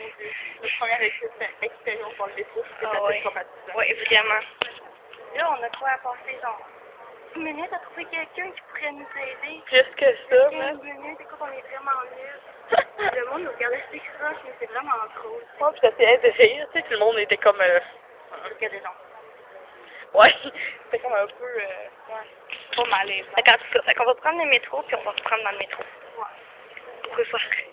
Notre première expérience dans le métro, c'était assez traumatisant. Oui, vraiment. Là, on a quoi à passer, genre 10 minutes à trouver quelqu'un qui pourrait nous aider. Plus que ça, 15 minutes, écoute, on est vraiment nuls. Le monde nous regardait si croche, mais c'est vraiment trop. Ouais, puis j'essayais de rire, tu sais, tout le monde était comme... Il y a des gens. Ouais, c'était comme un peu... Pas malaisant. Fait qu'on va prendre le métro, puis on va reprendre dans le métro. Ouais. Pourquoi pas?